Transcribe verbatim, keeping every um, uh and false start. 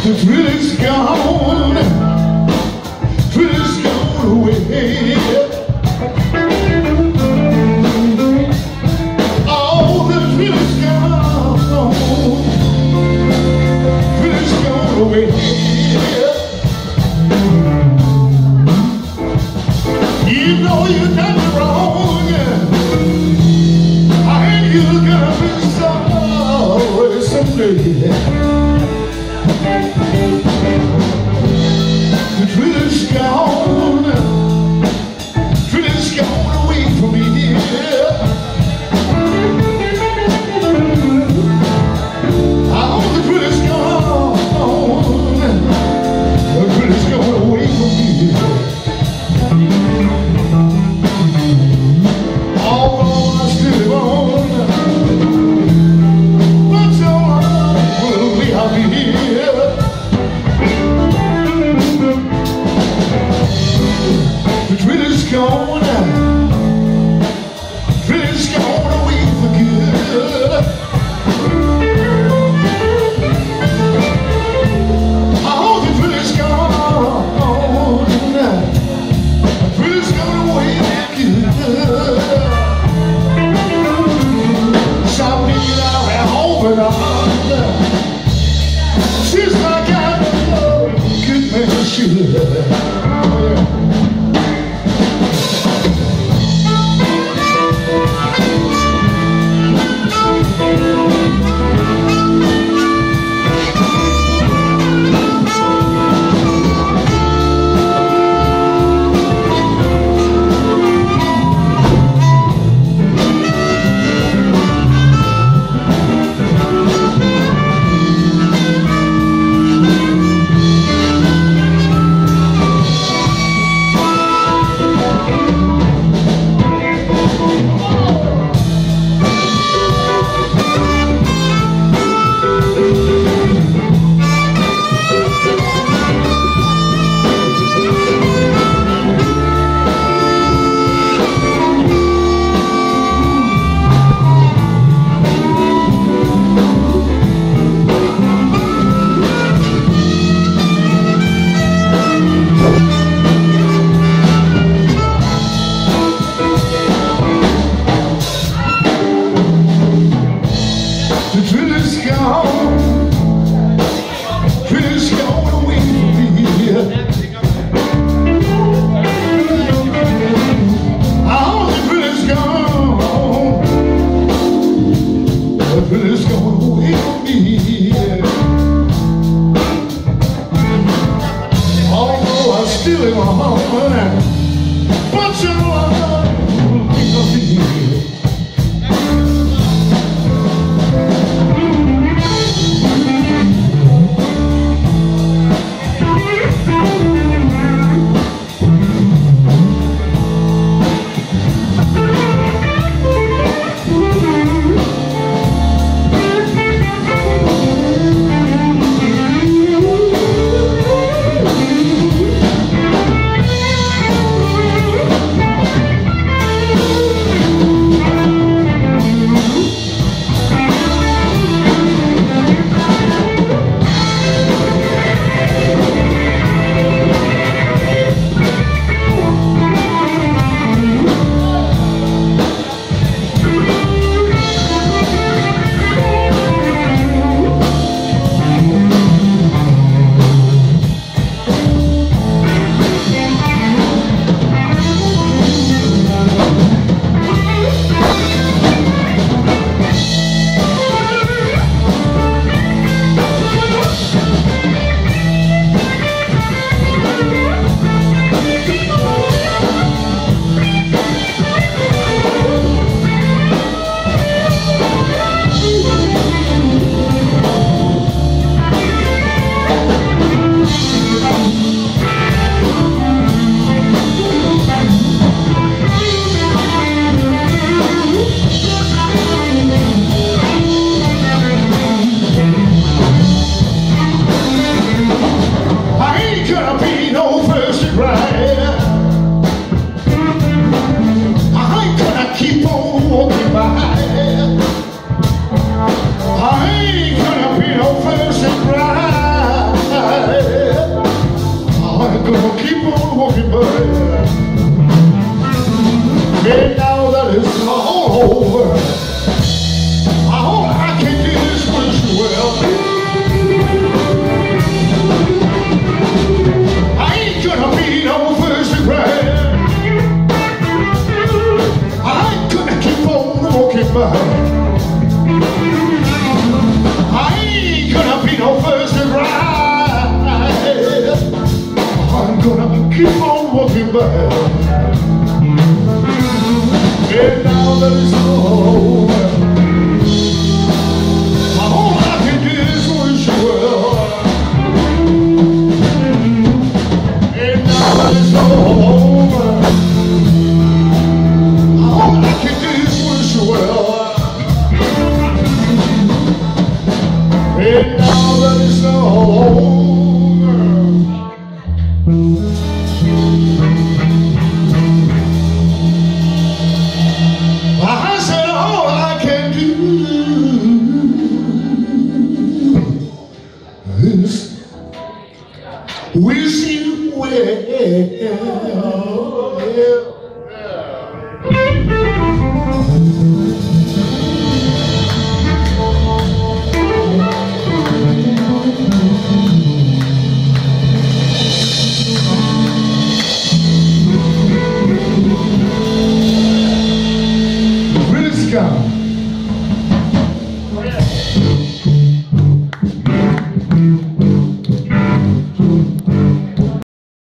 The thrill is gone, thrill is gone away. Oh, the thrill is gone, thrill is gone away. You know you done me wrong, and you're gonna be sorry someday. The thrill is gone, thrill is gone away from me. Oh, the thrill is gone, the thrill is gone away from me. Oh, I still live on, but so long will we have me here. The thrill is gone, thrill is gone away for good. Oh, the thrill is gone, the thrill is gone away for good. Shouting it out and open up, she's like I know good man should. The thrill is gone, thrill is gone away from me. Oh, the thrill is gone, the thrill is gone away from me. Although I still live on, but you know I will be nothing. goodbye. And now that it's over, all I can do is wish you well. And now that it's over, all I can do is wish you well. And now that it's over, I said all I can do is wish you well.